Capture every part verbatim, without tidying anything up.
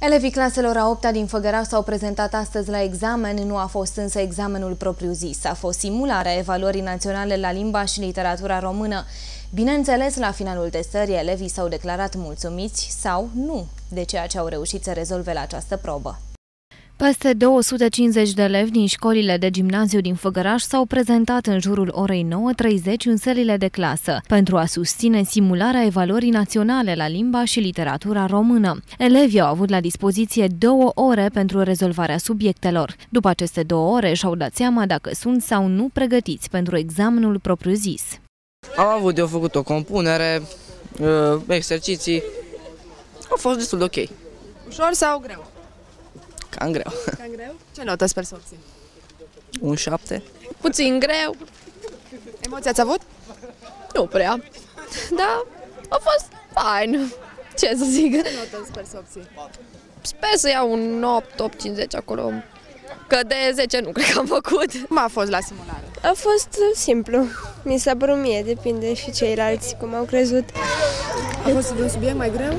Elevii claselor a opta din Făgăraș s-au prezentat astăzi la examen, nu a fost însă examenul propriu-zis. A fost simularea evaluării naționale la limba și literatura română. Bineînțeles, la finalul testării, elevii s-au declarat mulțumiți sau nu de ceea ce au reușit să rezolve la această probă. Peste două sute cincizeci de elevi din școlile de gimnaziu din Făgăraș s-au prezentat în jurul orei nouă treizeci în sălile de clasă pentru a susține simularea evaluării naționale la limba și literatura română. Elevii au avut la dispoziție două ore pentru rezolvarea subiectelor. După aceste două ore și-au dat seama dacă sunt sau nu pregătiți pentru examenul propriu-zis. Am avut de făcut o compunere, exerciții, a fost destul de ok. Ușor sau greu? Cam greu. Cam greu? Ce notă sper să obții? Un șapte. Puțin greu. Emoții ați avut? Nu prea. Da, a fost fain. Ce să zic? Ce notă sper să obții? Sper să iau un opt, opt cincizeci acolo. Că de zece nu cred că am făcut. Cum a fost la simulare? A fost simplu. Mi s-a părut mie, depinde și ceilalți cum au crezut. A fost un subiect mai greu?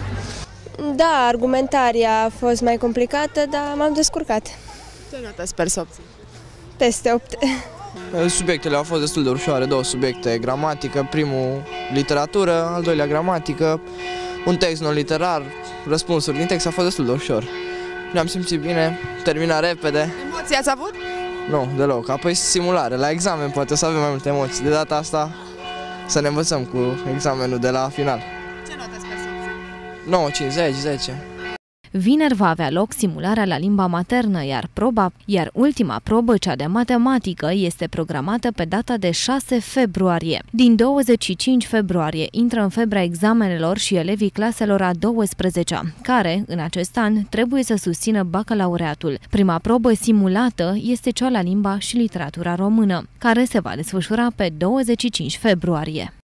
Da, argumentaria a fost mai complicată, dar m-am descurcat. Ce notă sper să obții? Peste opt. Subiectele au fost destul de ușoare, două subiecte, gramatică, primul literatură, al doilea gramatică, un text non-literar, răspunsuri din text, a fost destul de ușor. Ne-am simțit bine, terminat repede. Emoții ați avut? Nu, deloc, apoi simulare, la examen poate să avem mai multe emoții, de data asta să ne învățăm cu examenul de la final. Ce notă sper să obții? nouă, cincizeci, zece. Vineri va avea loc simularea la limba maternă, iar proba, iar ultima probă, cea de matematică, este programată pe data de șase februarie. Din douăzeci și cinci februarie intră în febra examenelor și elevii claselor a douăsprezecea, care, în acest an, trebuie să susțină bacalaureatul. Prima probă simulată este cea la limba și literatura română, care se va desfășura pe douăzeci și cinci februarie.